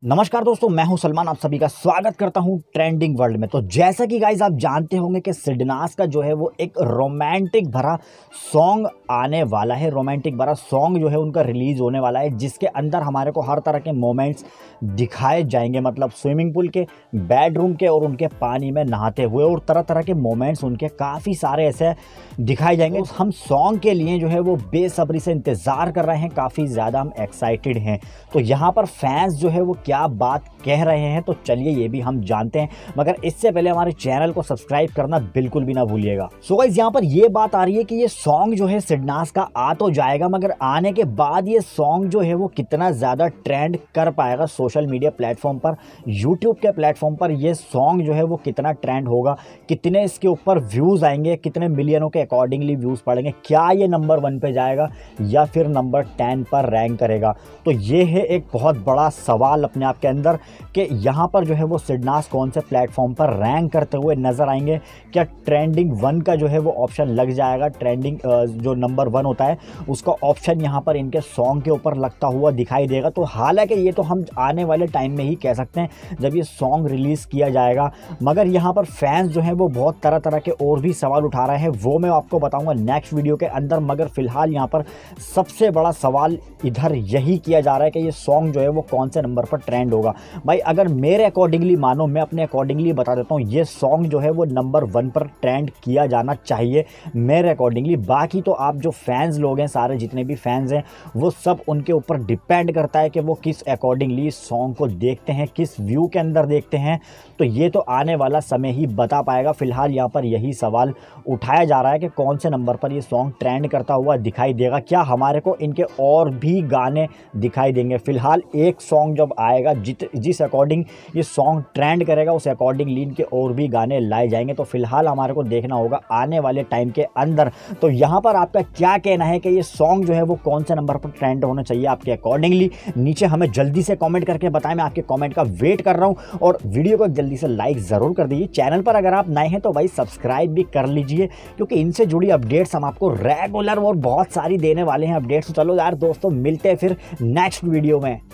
नमस्कार दोस्तों, मैं हूं सलमान। आप सभी का स्वागत करता हूं ट्रेंडिंग वर्ल्ड में। तो जैसा कि गाइस आप जानते होंगे कि सिड नास का जो है वो एक रोमांटिक भरा सॉन्ग आने वाला है। रोमांटिक भरा सॉन्ग जो है उनका रिलीज होने वाला है, जिसके अंदर हमारे को हर तरह के मोमेंट्स दिखाए जाएंगे। मतलब स्विमिंग पूल के, बेडरूम के और उनके पानी में नहाते हुए, और तरह तरह के मोमेंट्स उनके काफ़ी सारे ऐसे दिखाए जाएंगे। तो हम सॉन्ग के लिए जो है वो बेसब्री से इंतज़ार कर रहे हैं, काफ़ी ज़्यादा हम एक्साइटेड हैं। तो यहाँ पर फैंस जो है वो क्या बात कह रहे हैं, तो चलिए ये भी हम जानते हैं। मगर इससे पहले हमारे चैनल को सब्सक्राइब करना बिल्कुल भी ना भूलिएगा। सो गाइस, यहाँ पर ये बात आ रही है कि ये सॉन्ग जो है सिड नास का आ तो जाएगा, मगर आने के बाद ये सॉन्ग जो है वो कितना ज़्यादा ट्रेंड कर पाएगा सोशल मीडिया प्लेटफॉर्म पर, यूट्यूब के प्लेटफॉर्म पर ये सॉन्ग जो है वो कितना ट्रेंड होगा, कितने इसके ऊपर व्यूज़ आएंगे, कितने मिलियनों के अकॉर्डिंगली व्यूज़ पड़ेंगे, क्या ये नंबर 1 पे जाएगा या फिर नंबर 10 पर रैंक करेगा। तो ये है एक बहुत बड़ा सवाल अपने आप के अंदर कि यहाँ पर जो है वो सिड नास कौन से प्लेटफॉर्म पर रैंक करते हुए नज़र आएंगे। क्या ट्रेंडिंग 1 का जो है वो ऑप्शन लग जाएगा, ट्रेंडिंग जो नंबर 1 होता है उसका ऑप्शन यहाँ पर इनके सॉन्ग के ऊपर लगता हुआ दिखाई देगा। तो हालांकि ये तो हम आने वाले टाइम में ही कह सकते हैं जब ये सॉन्ग रिलीज़ किया जाएगा, मगर यहाँ पर फैंस जो हैं वो बहुत तरह तरह के और भी सवाल उठा रहे हैं, वो मैं आपको बताऊँगा नेक्स्ट वीडियो के अंदर। मगर फिलहाल यहाँ पर सबसे बड़ा सवाल इधर यही किया जा रहा है कि ये सॉन्ग जो है वो कौन से नंबर पर ट्रेंड होगा। भाई अगर मेरे अकॉर्डिंगली मानो, मैं अपने अकॉर्डिंगली बता देता हूँ, ये सॉन्ग जो है वो नंबर 1 पर ट्रेंड किया जाना चाहिए मेरे अकॉर्डिंगली। बाकी तो आप जो फैंस लोग हैं, सारे जितने भी फैंस हैं, वो सब उनके ऊपर डिपेंड करता है कि वो किस अकॉर्डिंगली इस सॉन्ग को देखते हैं, किस व्यू के अंदर देखते हैं। तो ये तो आने वाला समय ही बता पाएगा। फिलहाल यहाँ पर यही सवाल उठाया जा रहा है कि कौन से नंबर पर ये सॉन्ग ट्रेंड करता हुआ दिखाई देगा। क्या हमारे को इनके और भी गाने दिखाई देंगे? फिलहाल एक सॉन्ग जब आएगा, जिस अकॉर्डिंग ये सॉन्ग ट्रेंड करेगा उस अकॉर्डिंगली इनके और भी गाने लाए जाएंगे। तो फिलहाल हमारे को देखना होगा आने वाले टाइम के अंदर। तो यहाँ पर आपका क्या कहना है कि ये सॉन्ग जो है वो कौन से नंबर पर ट्रेंड होना चाहिए आपके अकॉर्डिंगली? नीचे हमें जल्दी से कमेंट करके बताएं, मैं आपके कमेंट का वेट कर रहा हूँ। और वीडियो को जल्दी से लाइक ज़रूर कर दीजिए। चैनल पर अगर आप नए हैं तो भाई सब्सक्राइब भी कर लीजिए, क्योंकि इनसे जुड़ी अपडेट्स हम आपको रेगुलर और बहुत सारी देने वाले हैं अपडेट्स। तो चलो यार दोस्तों, मिलते हैं फिर नेक्स्ट वीडियो में।